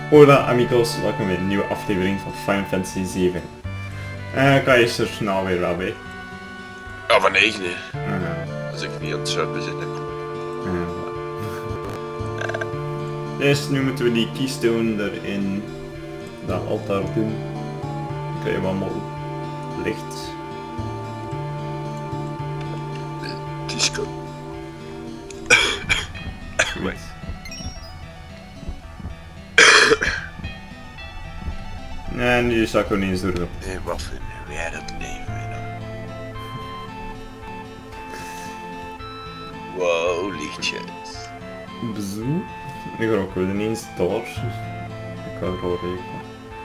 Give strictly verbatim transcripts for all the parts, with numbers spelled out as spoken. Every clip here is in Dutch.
Hola amigos, welkom bij een nieuwe aflevering van Final Fantasy zeven. Uh, kan je er snel weer wel bij? Ja, van negen nee. Uh, Als ik niet aan het zuipen zit. uh, dus nu moeten we die keystone er in dat altaar doen. Dan kan je wel allemaal licht. Disco. Goed. Nee, nu zak ik ook niet eens door op. Nee, wat vind jij dat leven dan? Wow, lichtjes. Bezoe? Ik ga ook wel ineens door. Ik ga er al rekenen.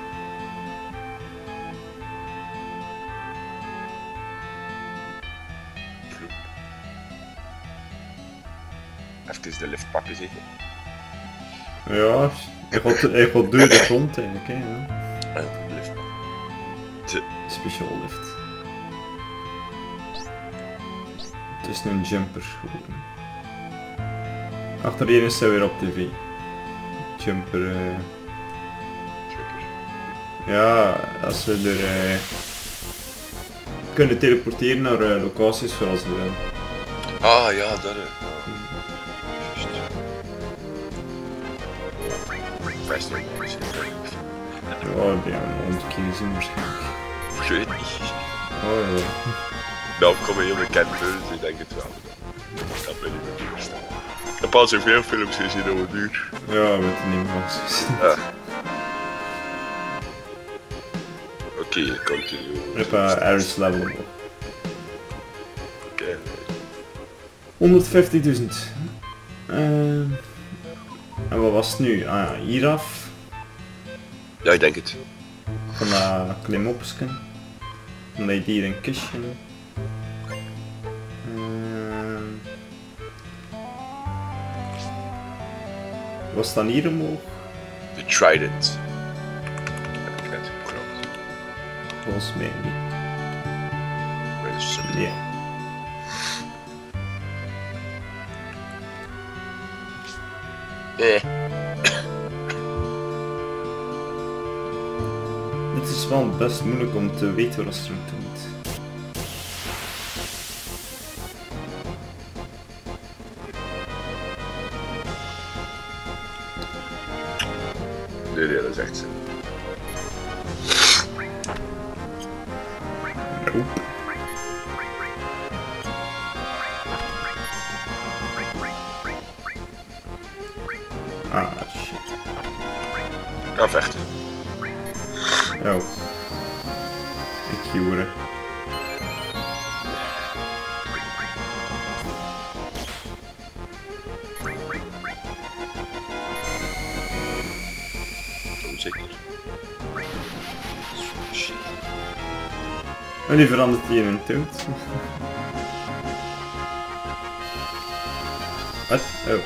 Even de lift pakken zeg. Ja, hij gaat, hij gaat door de grond eigenlijk, hè. Ja. En de lift pakken. De... Speciaal lift. Het is een jumper geworden. Achterin is hij weer op tv. Jumper. Uh... Jumper. Ja, als ze er uh... kunnen teleporteren naar uh, locaties zoals we willen. Ah ja, daar. Uh. Best wel nice. Ja, die hebben we honderd keer gezien waarschijnlijk. Ik weet het niet. Oh ja. Nou, ik kom heel bekend voor, dus ik denk het wel. Dat ben ik niet meer verstaan. Ik heb al zoveel films gezien over het uur. Ja, we hebben het niet meer gezien. Ah. Oké, okay, continue. Ik heb uh, Aris level nog. Oké. Okay. honderdvijftigduizend. Uh, en wat was het nu? Ah ja, hieraf. Ja, ik denk het. Van dat klimopsken. Dan heb je hier een kistje. Uh, was dan hier omhoog? The Trident. Heb ik net geklopt. Volgens mij niet. Waar is het? Nee. Eh. Het is wel best moeilijk om te weten wat ze moeten doen. Nee, nee, dat is echt zo. Nope. Ah, shit. Ga vechten. Oh. Ik joeren. Zeker. Shit. En die verandert hier in een toad. Wat? Oh.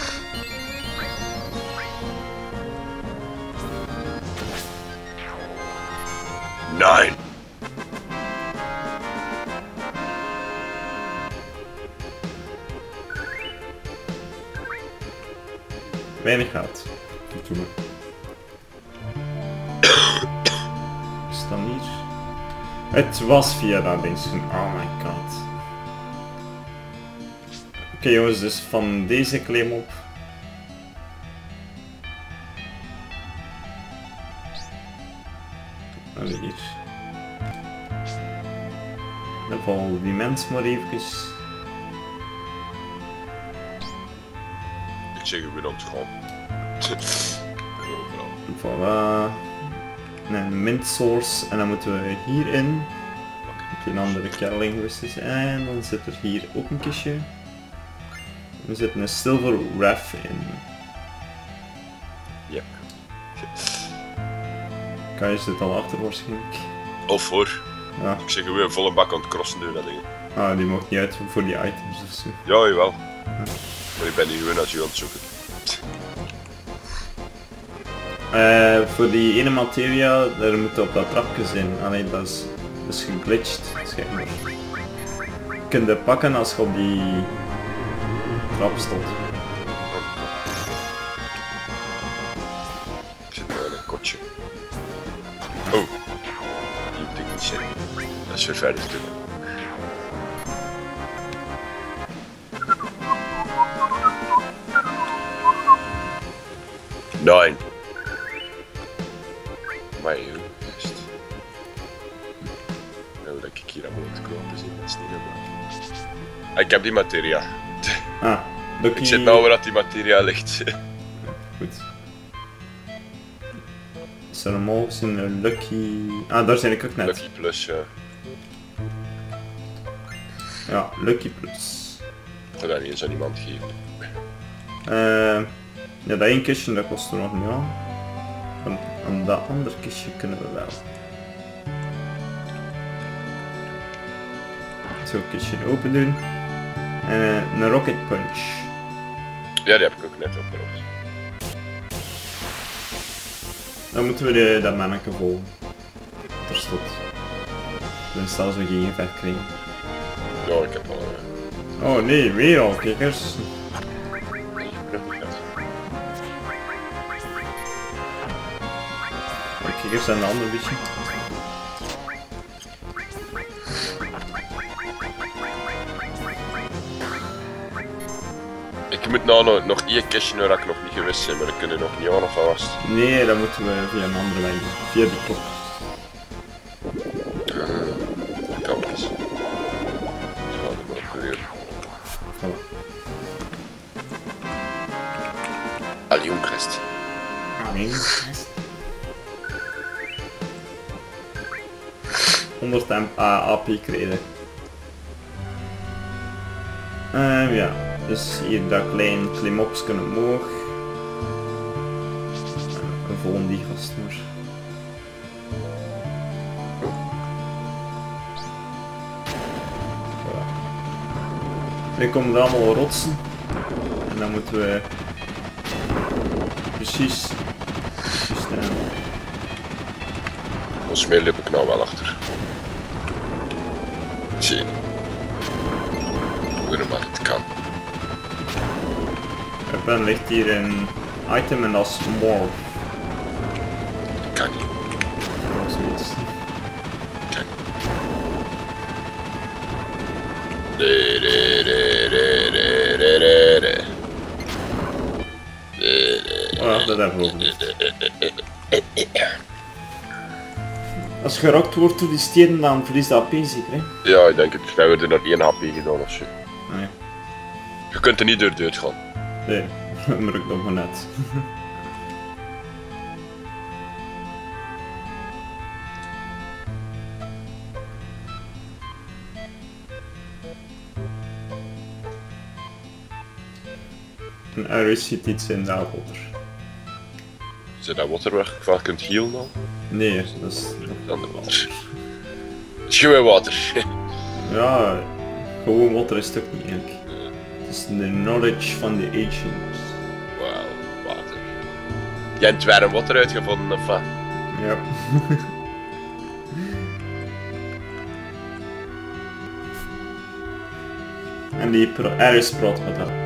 Nine. Weinig geld. Doe maar. Is dat hier? Het was via dat ding. Oh my god. Oké okay, jongens, dus van deze claim op. En hier. Dan val die mens maar eventjes. Ik zeg je weer ontschoon. Voilà. Een mint source en dan moeten we hierin. Een andere kelling geweest is. En dan zit er hier ook een kistje. Er zit een silver ref in. Ja. Kan je zit al achter waarschijnlijk. Of voor. Ja. Ik zeg je weer een volle bak aan het crossen doen dat ding. Ah, die mocht niet uit voor die items of zo. Ja, jawel. Ja. Maar ik ben hier gewoon als je aan het zoeken. Uh, voor die ene materia, daar moet op dat trapje zijn. Alleen dat is, dat is geglitcht, schijnbaar. Je kunt het pakken als je op die trap stond. Ik zit potje. Oh. Die moet ik niet zijn. Dat is weer verder te doen. Nine. Maar heel best. Nou, dat ik hier aan moet kopen zien, dat is niet normaal. Ah, ik heb die materia. Ah, Lucky... Ik zit nou waar dat die materia ligt. Goed. Is er omhoog een Lucky... Ah, daar zijn ik ook net. Lucky Plus, ja. Ja, Lucky Plus. Ik ga daar niet eens aan iemand geven. Uh, ja, dat één kistje dat kost er nog niet aan. Van, aan dat andere kistje kunnen we wel. Zo'n kistje open doen. En uh, een Rocket Punch. Ja, die heb ik ook net opgerold. Dan moeten we de, dat manneke volgen. Er stond. Dan staan ze geen gevecht krijgen. Ja, ik heb al... Uh... Oh nee, weer al kikkers. De kikkers zijn de andere beetje. Ik moet nou nog, nog één kistje waar ik nog niet gewist zijn, maar dat kunnen nog niet aan of vast. Nee, dat moeten we via een andere weg doen. Via de klok. Uh, kan eens. Zo, dat moet ik proberen. Voilà. Allee, Christ. Nee. honderd A P kregen. Uh, ja, dus hier dat klein klimopje omhoog. Uh, we volgen die gast maar. Voilà. Nu komen er allemaal rotsen. En dan moeten we precies, precies staan. Volgens mij loop ik nou wel achter. Zie. Hoe maar het kan. En dan ligt hier een item en dat is morph. Kan niet. Of zoiets. Kan niet. De, de, de, de, de, de, de, de. Oh, dat hebben we ook niet. Als je gerokt wordt door die stenen, dan verliest dat A P zeker, hè? Ja, ik denk het. We hebben er nog één H P gedaan of zo. Ah, ja. Je kunt er niet door dood gaan. Nee, dat merk ik nog maar net. En er zit iets in dat water. Is dat water waar je vaak kunt healen dan? Nee, dat is... Dan de water. Het is gewoon water. Ja, gewoon water is het ook niet eigenlijk. Het is de knowledge van de ancients. Wauw, water. Jij hebt warm water uitgevonden of wat? Ja. En die pro Aris praat met haar.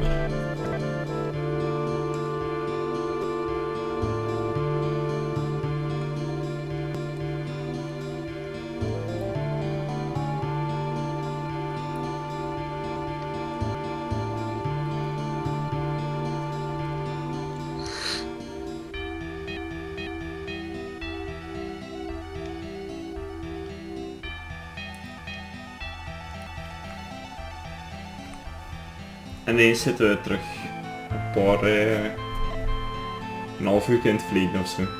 En ineens zitten we terug een paar, uh, een half uur in het verleden of zo.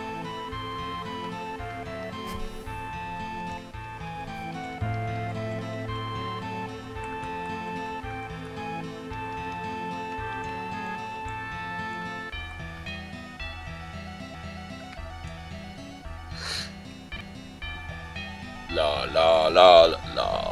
La la la la la.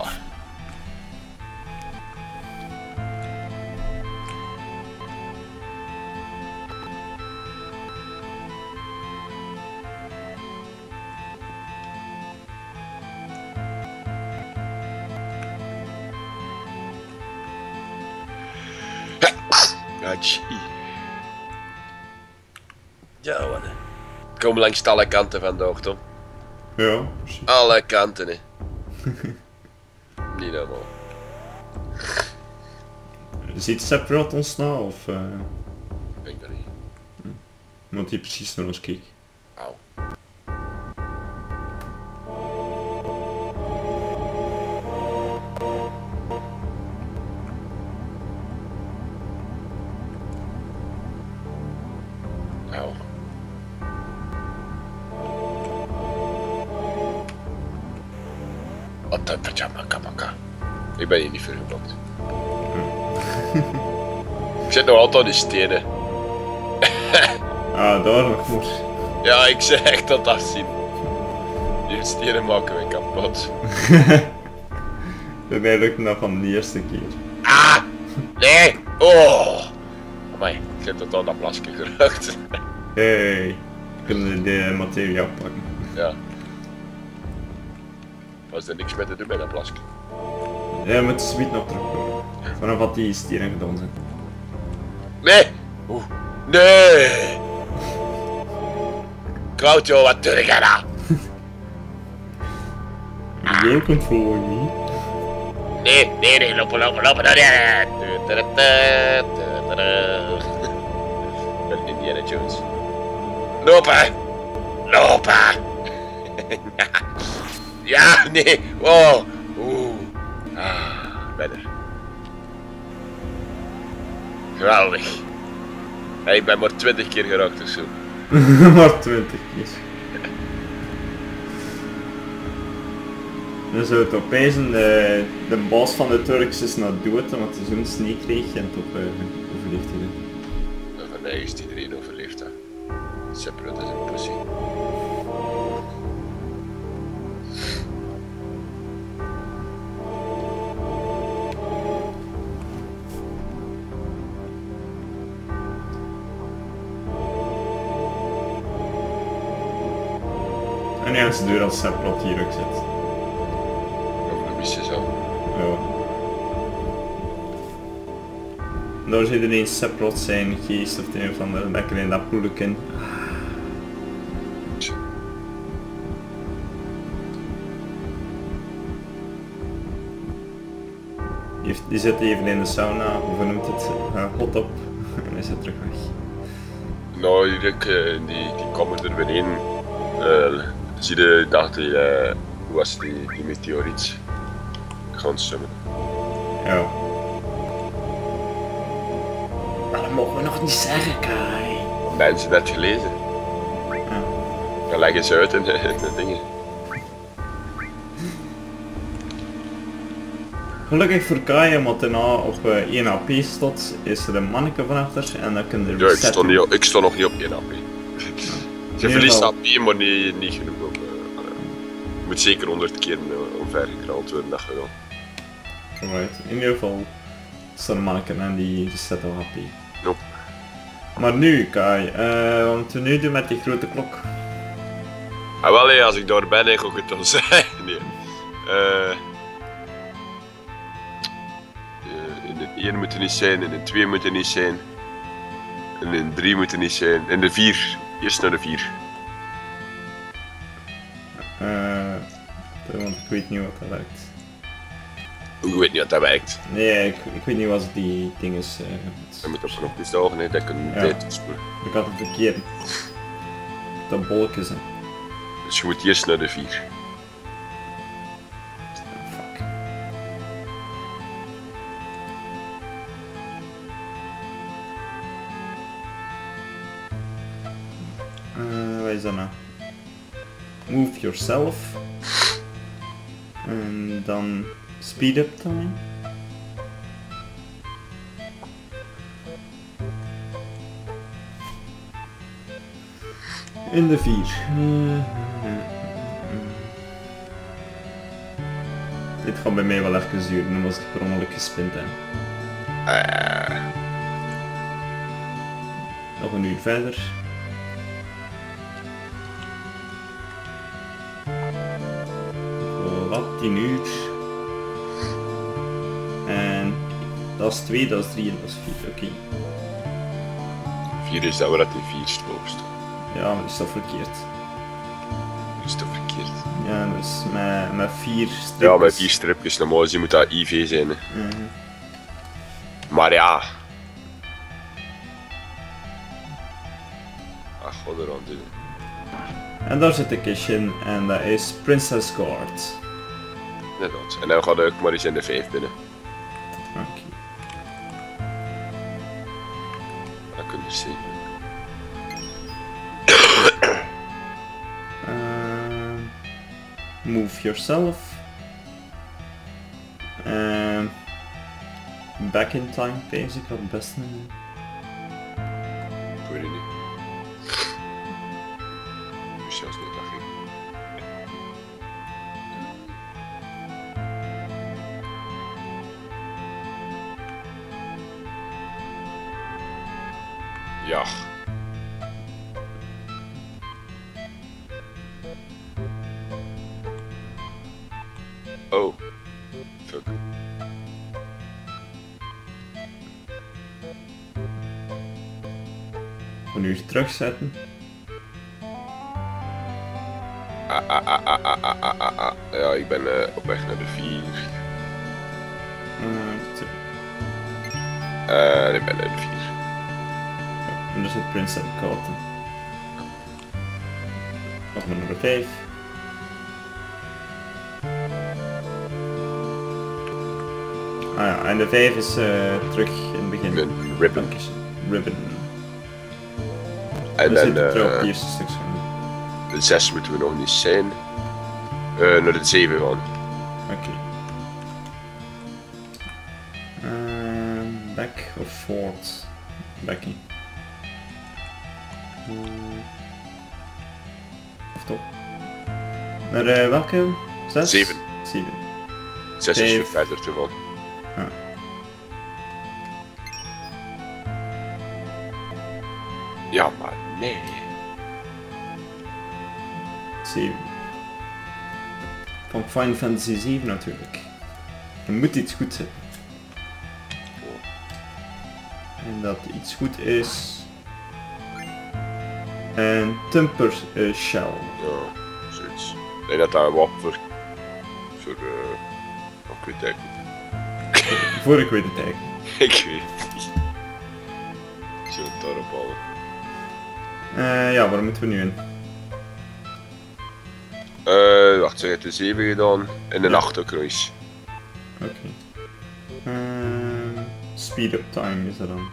Ja, gee. Ja, wat hè. kom langs alle kanten vandaag, Tom. Ja, precies. Alle kanten, hè. Niet normaal. Ziet Sephiroth ons nou of uh, Ik denk dat niet. moet hij precies naar ons kijken? Auw. Auw. Wat een pajama kamaka. Ik ben hier niet voor geblokt. Ik zit nog altijd in stenen. Ah, daar nog maar. Ja, ik zeg echt dat afzien. Die stenen maken we kapot. Dat lukt nog van de eerste keer. Ah! Nee! Oh! Amai, ik heb tot aan dat plasje geraakt. Hey, kunnen de materiaal pakken. Ja. Was er niks mee te doen bij dat plasje? Ja, we moeten zoiets nog terugkomen. Vanaf wat die stieren gedaan zijn. Nee! Oeh. Nee! Claudio, wat doe je nou? You're controlling me. Nee, nee, nee, lopen, lopen, lopen. Nee, nee. Ik ben Indiana Jones. Lopen! Lopen! Ja, nee! Wow! Oeh! Ah, ben er. Geweldig. Hey, ik ben maar twintig keer geraakt of zo. Maar twintig keer. Dan zou het opeisen, de, de baas van de Turks is naar dood omdat hij zo'n sneeuw kreeg en toch uh, overleeft hij het. Van mij is iedereen overleefd, hè. Sephiroth is een pussy. En ja, ze deur als Sephiroth hier ook zit. Zo. Ja. Daar zit ineens Sephiroth zijn geest of een of andere lekker in dat poeleken. Die, die zit even in de sauna, of hoe noemt het, uh, hot op en is het terug weg. Nou, die, die, die komen er weer in. Uh, zie je dat die, uh, hoe was die, die meteoriet? Gaan summen. Ja. Maar dat mogen we nog niet zeggen, Kai. Mensen dat gelezen. Ja. Dan leggen ze uit in de, in de dingen. Gelukkig voor Kai, omdat hij nou op uh, één H P staat, is er een manneke van achter en dan kun je Ja, ik sta, niet, ik sta nog niet op één H P. Je verliest H P, maar niet, niet genoeg op. Uh, uh, je moet zeker honderd keer uh, omver gekraald worden, dat gedaan. Right. In ieder geval staat een manneke en die, die zet al H P. Nope. Maar nu Kai, uh, wat moeten we nu doen met die grote klok? Ah wel hé, als ik daar ben, dan ga ik het dan zeggen. Nee. Uh, in de één moet er niet zijn, in de twee moet er niet zijn. En in de drie moet er niet zijn. In de vier. Eerst naar de vier. Uh, want ik weet niet wat dat werkt. Ik weet niet wat dat werkt. Nee, ik, ik weet niet wat die ding is. Uh, je moet op knopjes zagen, hè, dat kunnen we ja. tijd spoelen. Ik had het verkeerd. Dat bolletjes hè. Dus je moet eerst naar de vier. Fuck. Uh, wat is dat nou? Move yourself. En dan speed up time. In de vier. Dit gaat bij mij wel even duren, dan was ik per ongeluk gespind hè. Uh. Nog een uur verder. Wat, tien uur. En dat is twee, dat is drie en dat is vier, oké. Okay. vier is dat waar dat die vier boven staat. Ja, maar die is toch verkeerd. Is toch verkeerd? Ja, dus met, met vier stripjes. Ja, met vier stripjes, normaal gezien moet dat I V zijn. Hè. Mhm. Maar ja. Ach, god er aan doen. En daar zit een kistje in en dat is Princess Guard. Inderdaad. En dan gaat ook maar eens in de vijf binnen. Oké. Dat kun je zien. Uh, move yourself. Uh, back in time basic had het beste. Ik weet het niet. Dus zelfs niet dat ging. Ja. Oh. Fuck. Voor nu terugzetten. Ah, ah, ah, ah, ah, ah, ah, ah, ah. Ja, ik ben uh, op weg naar de vier. Uh, Uh, ik ben naar de vier. en daar zit Princess Guard in. Nog maar nummer vijf. Ah ja, en de vijf is uh, terug in het begin. Een ribbon. Ribbon. En we dan zitten terug op het uh, eerste stuk. de zes moeten we nog niet zijn. Uh, naar de zeven gaan. Oké. Okay. Uh, back of forth? Backie. Uh, of toch? Naar uh, welke? Zes? Zeven. Zeven. Zes is weer verder te gaan. Ah. Ja, maar nee. zeven. Van Final Fantasy zeven natuurlijk. Er moet iets goed zijn. En dat iets goed is... Een Tumper uh, Shell. Ja, zoiets. Ik denk dat dat een wapen voor... voor... Uh, ik weet het eigenlijk niet. Voor ik weet het eigenlijk. Ik weet het niet. Ik zou het daarop halen. Uh, ja, waar moeten we nu in? Uh, wacht, zeg, het de zeven gedaan en een Ja. acht ook nog eens. Oké. Okay. Uh, speed up time is dat dan.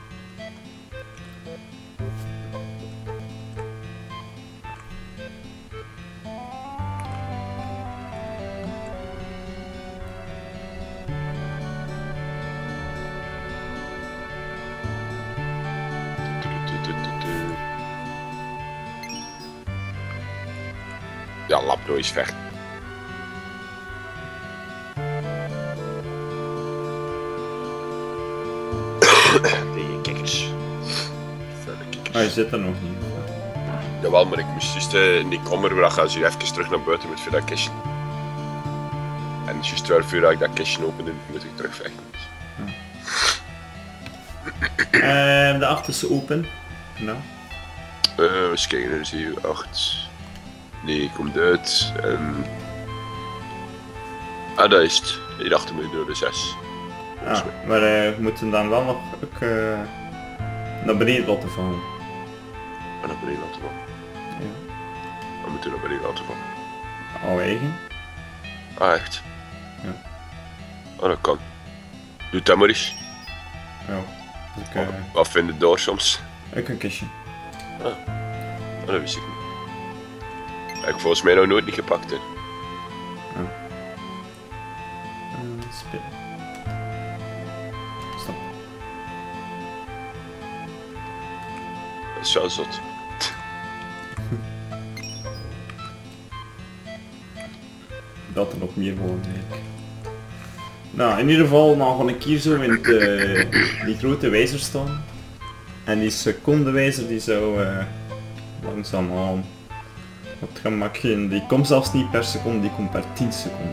Ja, Lapro is vecht. Tegen kikkers. Vuile kikkers. Ah, je zit er nog niet. Jawel, maar ik moest juist uh, in die kamer waar gaan ze even terug naar buiten met voor dat kistje. En juist twaalf uur dat ik dat kistje opende, moet ik terugvechten. Uh, de achterste open. Nou. Uh, eens kijken, er is hier acht. Nee, komt uit. En... Ah, dat is het. Hier achter me door de zes. Ah, maar uh, we moeten dan wel nog ook, uh, naar beneden laten vallen. En naar beneden laten vallen. Ja. We moeten naar beneden laten vallen. Al eigen. Ah, echt? Ja. Ah, dat kan. Doe dat maar eens. Ja. Dus ik, uh, Wat, wat vind je daar soms? ook een kistje. Ah, ah dat wist ik niet. Dat heb ik volgens mij nog nooit niet gepakt, hè. Uh, spin. Stop. Dat is wel zot. Dat er nog meer gewoon eigenlijk. Nou, in ieder geval, dan ga ik hier zo in het, uh, die grote wijzer staan. En die secondewijzer die zou uh, langzaam aan. Wat gemak in. Die komt zelfs niet per seconde, die komt per tien seconden.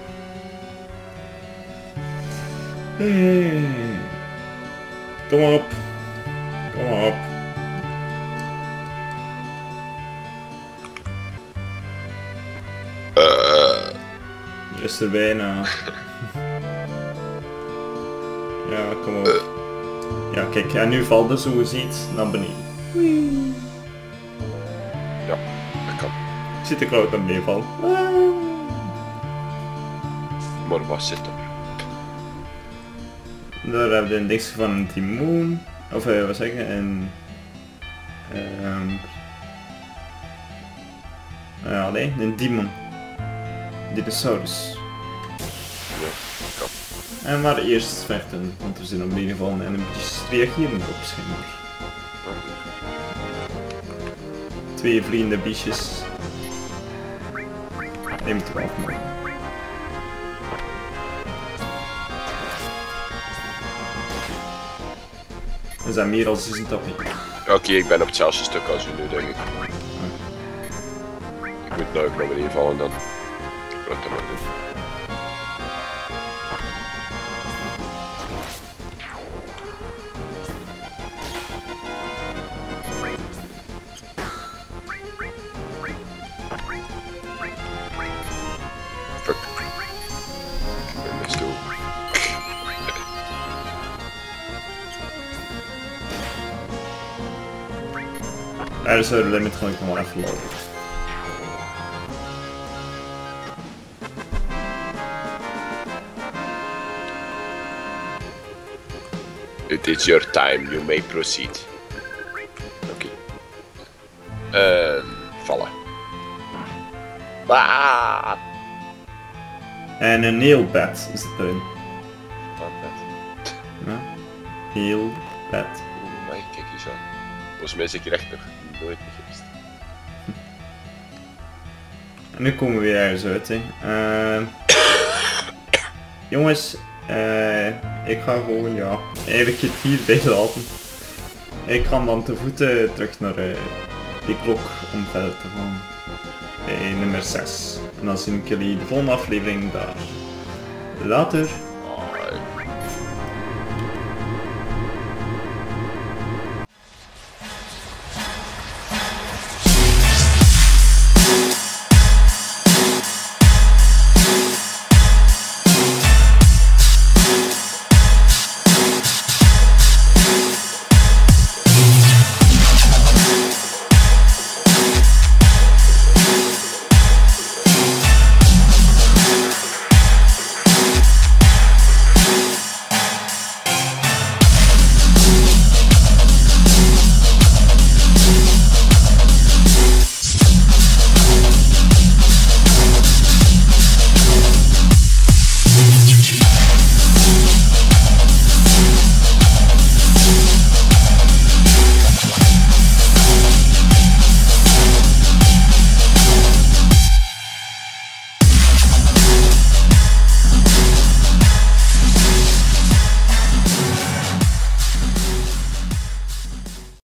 Hey. Kom op. Kom op. is er bijna. Ja, kom op. Ja, kijk, en nu valt er zo ziet naar beneden. Ja, dat kan. Ik zie de cloud naar beneden vallen. Maar wat zit er? Daar hebben we een ding van een timoen. Of uh, wat zeg ik? Een... Um, ja, nee, een demon. Dinosaurus. Ja, kan. En maar eerst vechten, want we zijn op beneden gevallen en een beetje reageren erop schijnbaar. Twee vliegende biesjes. Die moeten we afmaken. Is dat meer als een tapje? Oké, okay, ik ben op hetzelfde stuk als u nu, denk ik. Ik moet nou ook naar beneden vallen dan. Ik wil het maar doen. Fuck. Ik ben mis toe. Er is een limit, gewoon ik nog maar even lopen. It is your time, you may proceed. Oké. Okay. Uh, vallen. Ah! En een nailbed zit erin. Wat bed? Ja. Heel bed. Oeh, maar kijk eens aan. Volgens mij zit ik echt nog nooit meer geweest. En nu komen we weer ergens uit, hè. Uh, jongens, uh, ik ga gewoon, ja, eigenlijk het hierbij laten. Ik ga dan te voeten terug naar uh, die klok om verder te gaan. Bij nummer zes. En dan zie ik jullie de volgende aflevering daar. Later!